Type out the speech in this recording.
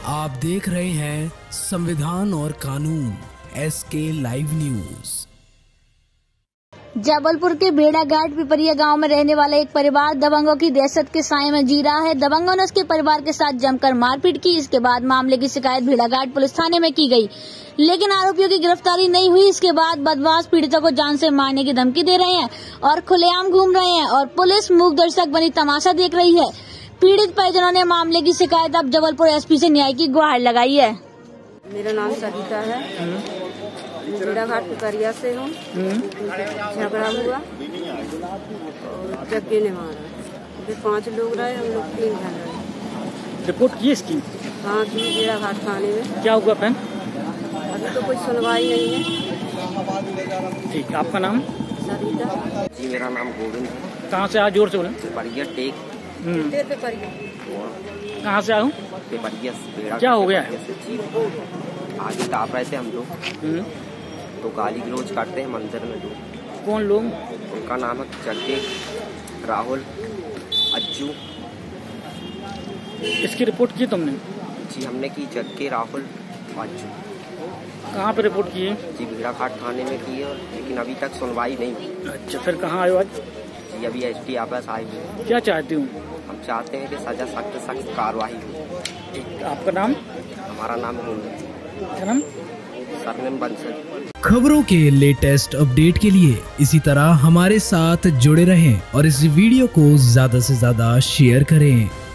आप देख रहे हैं संविधान और कानून SK लाइव न्यूज। जबलपुर के भेड़ाघाट पिपरिया गांव में रहने वाला एक परिवार दबंगों की दहशत के साए में जी रहा है। दबंगों ने उसके परिवार के साथ जमकर मारपीट की। इसके बाद मामले की शिकायत भेड़ाघाट पुलिस थाने में की गई, लेकिन आरोपियों की गिरफ्तारी नहीं हुई। इसके बाद बदमाश पीड़ितों को जान से मारने की धमकी दे रहे हैं और खुलेआम घूम रहे हैं और पुलिस मूक दर्शक बनी तमाशा देख रही है। पीड़ित परिजनों ने मामले की शिकायत अब जबलपुर SP से न्याय की गुहार लगाई है। मेरा नाम सरिता है, भेड़ाघाट पिपरिया से हूँ। झगड़ा हुआ और जग्गे ने मारा। फिर 5 लोग रहे, हम लोग 3 जन रहे। रिपोर्ट की इसकी? हाँ की, भेड़ाघाट थाने में। क्या हुआ बहन? अभी तो कोई सुनवाई नहीं है। ठीक, आपका नाम? सरिता जी, मेरा नाम गोविंद है। कहाँ से आए? जोर से बोलें। पिपरिया टेक। कहाँ से आऊँ? पिपरिया। क्या हो गया है? आगे ताप रहे थे हम लोग, तो गाली गलौज करते हैं मंदिर में लोग। कौन लोग? उनका नाम है जग्गे, राहुल, अज्जू। इसकी रिपोर्ट की तुमने? जी हमने की, जग्गे, राहुल, अज्जू। कहाँ पे रिपोर्ट की है? जी भेड़ाघाट थाने में की है, लेकिन अभी तक सुनवाई नहीं हुई। अच्छा, फिर कहाँ आए हो आज? जी अभी SP आपस आए हुए। क्या चाहती हूँ? हम चाहते हैं कि सजा सख्त कार्रवाई हो। ठीक, आपका नाम? हमारा नाम गोविंद। क्या नाम? सरनेम बंसल। खबरों के लेटेस्ट अपडेट के लिए इसी तरह हमारे साथ जुड़े रहें और इस वीडियो को ज्यादा से ज्यादा शेयर करें।